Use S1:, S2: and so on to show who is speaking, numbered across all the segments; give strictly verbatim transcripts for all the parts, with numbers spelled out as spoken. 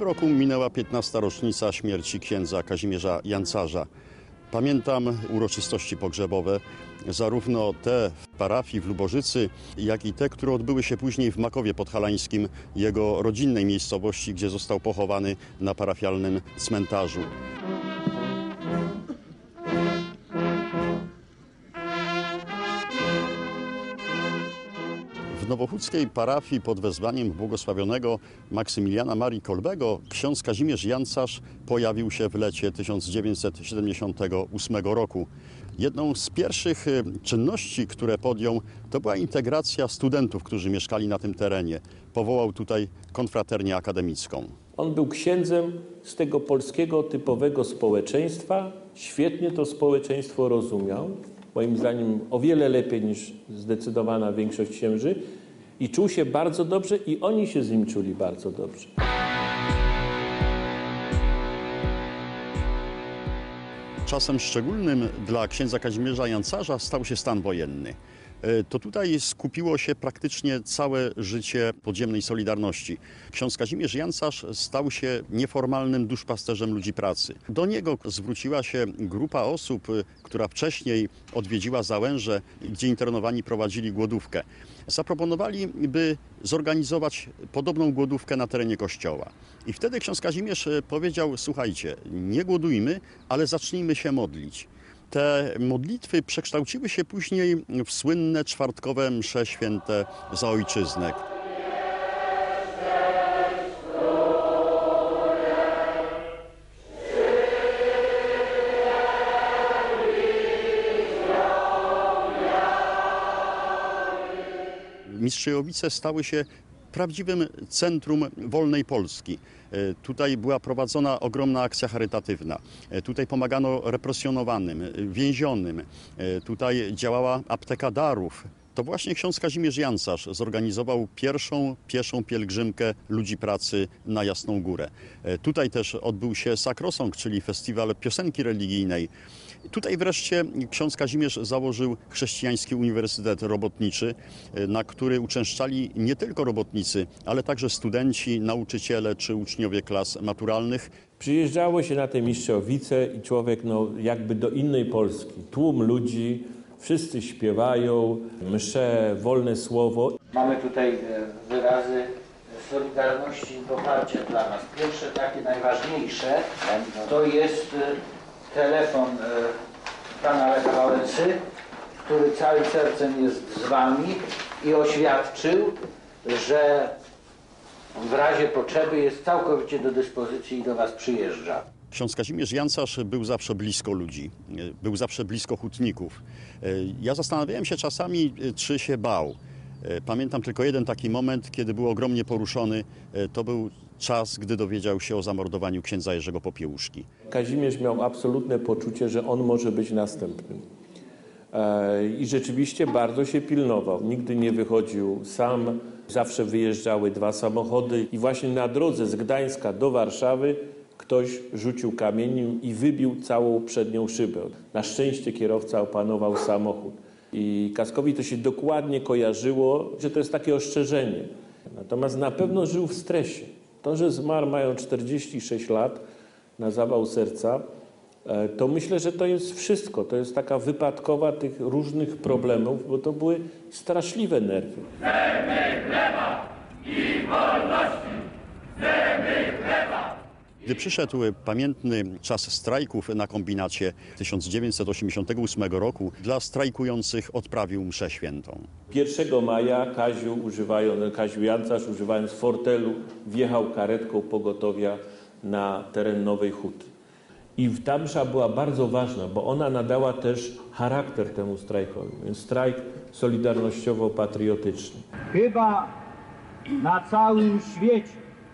S1: roku minęła piętnasta rocznica śmierci księdza Kazimierza Jancarza. Pamiętam uroczystości pogrzebowe, zarówno te w parafii w Lubożycy, jak i te, które odbyły się później w Makowie Podhalańskim, jego rodzinnej miejscowości, gdzie został pochowany na parafialnym cmentarzu. W nowochódzkiej parafii pod wezwaniem błogosławionego Maksymiliana Marii Kolbego ksiądz Kazimierz Jancarz pojawił się w lecie tysiąc dziewięćset siedemdziesiątego ósmego roku. Jedną z pierwszych czynności, które podjął, to była integracja studentów, którzy mieszkali na tym terenie. Powołał tutaj konfraternię akademicką.
S2: On był księdzem z tego polskiego typowego społeczeństwa. Świetnie to społeczeństwo rozumiał. Moim zdaniem o wiele lepiej niż zdecydowana większość księży i czuł się bardzo dobrze i oni się z nim czuli bardzo dobrze.
S1: Czasem szczególnym dla księdza Kazimierza Jancarza stał się stan wojenny. To tutaj skupiło się praktycznie całe życie podziemnej Solidarności. Ksiądz Kazimierz Jancarz stał się nieformalnym duszpasterzem ludzi pracy. Do niego zwróciła się grupa osób, która wcześniej odwiedziła Załęże, gdzie internowani prowadzili głodówkę. Zaproponowali, by zorganizować podobną głodówkę na terenie kościoła. I wtedy ksiądz Kazimierz powiedział: słuchajcie, nie głodujmy, ale zacznijmy się modlić. Te modlitwy przekształciły się później w słynne czwartkowe msze święte za ojczyznę. Mistrzejowice stały się prawdziwym centrum wolnej Polski. Tutaj była prowadzona ogromna akcja charytatywna. Tutaj pomagano represjonowanym, więzionym. Tutaj działała apteka darów. To właśnie ksiądz Kazimierz Jancarz zorganizował pierwszą pieszą pielgrzymkę ludzi pracy na Jasną Górę. Tutaj też odbył się Sakrosong, czyli festiwal piosenki religijnej. Tutaj wreszcie ksiądz Kazimierz założył Chrześcijański Uniwersytet Robotniczy, na który uczęszczali nie tylko robotnicy, ale także studenci, nauczyciele czy uczniowie klas maturalnych.
S2: Przyjeżdżało się na te Mistrzejowice i człowiek no, jakby do innej Polski. Tłum ludzi, wszyscy śpiewają, msze, wolne słowo.
S3: Mamy tutaj wyrazy solidarności i poparcia dla nas. Pierwsze, takie najważniejsze, to jest telefon pana Lecha Wałęsy, który całym sercem jest z wami i oświadczył, że w razie potrzeby jest całkowicie do dyspozycji i do was przyjeżdża.
S1: Ksiądz Kazimierz Jancarz był zawsze blisko ludzi, był zawsze blisko hutników. Ja zastanawiałem się czasami, czy się bał. Pamiętam tylko jeden taki moment, kiedy był ogromnie poruszony. To był czas, gdy dowiedział się o zamordowaniu księdza Jerzego Popiełuszki.
S2: Kazimierz miał absolutne poczucie, że on może być następnym. I rzeczywiście bardzo się pilnował. Nigdy nie wychodził sam. Zawsze wyjeżdżały dwa samochody i właśnie na drodze z Gdańska do Warszawy ktoś rzucił kamieniem i wybił całą przednią szybę. Na szczęście kierowca opanował samochód. I Kaskowi to się dokładnie kojarzyło, że to jest takie ostrzeżenie. Natomiast na pewno żył w stresie. To, że zmarł mając czterdzieści sześć lat na zawał serca, to myślę, że to jest wszystko. To jest taka wypadkowa tych różnych problemów, bo to były straszliwe nerwy.
S4: Chcemy chleba i wolności! Chcemy chleba!
S1: Gdy przyszedł pamiętny czas strajków na kombinacie tysiąc dziewięćset osiemdziesiątego ósmego roku, dla strajkujących odprawił mszę świętą.
S2: pierwszego maja Kaziu, używając, Kaziu Jancarz, używając fortelu, wjechał karetką pogotowia na teren Nowej Huty. I ta msza była bardzo ważna, bo ona nadała też charakter temu strajkowi. Więc strajk solidarnościowo-patriotyczny.
S5: Chyba na całym świecie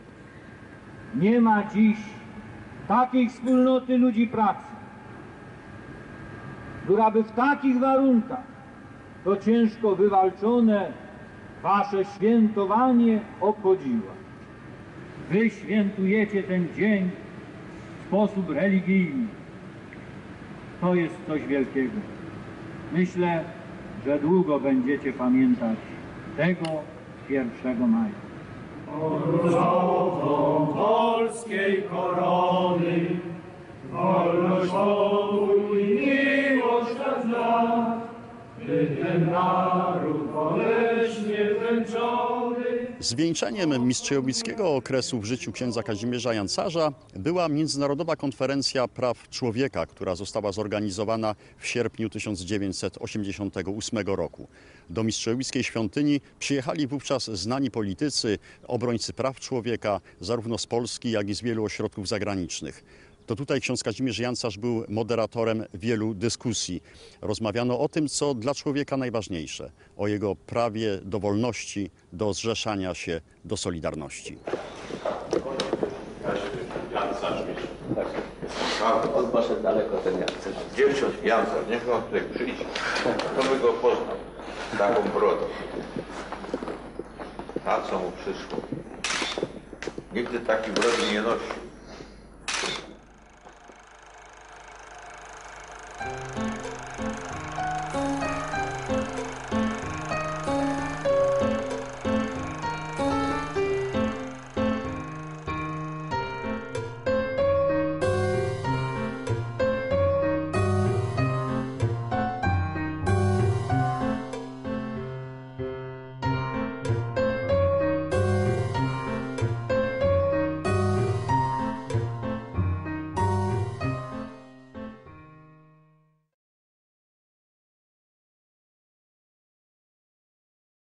S5: nie ma dziś takiej wspólnoty ludzi pracy, która by w takich warunkach to ciężko wywalczone wasze świętowanie obchodziła. Wy świętujecie ten dzień w sposób religijny. To jest coś wielkiego. Myślę, że długo będziecie pamiętać tego pierwszego maja.
S6: Różową polskiej korony, wolność, pokój i miłość nas da, by ten naród boleśnie zmęczony.
S1: Zwieńczeniem mistrzejowickiego okresu w życiu księdza Kazimierza Jancarza była Międzynarodowa Konferencja Praw Człowieka, która została zorganizowana w sierpniu tysiąc dziewięćset osiemdziesiątego ósmego roku. Do mistrzejowickiej świątyni przyjechali wówczas znani politycy, obrońcy praw człowieka, zarówno z Polski, jak i z wielu ośrodków zagranicznych. To tutaj ksiądz Kazimierz Jancarz był moderatorem wielu dyskusji. Rozmawiano o tym, co dla człowieka najważniejsze, o jego prawie do wolności, do zrzeszania się, do solidarności.
S7: Jancarz,
S8: On poszedł daleko, ten Jancarz.
S7: Dziewczyn Jancarz, niech on tutaj przyjdzie. To by go poznał. Taką brodą. A co mu przyszło? Nigdy taki brody nie nosił.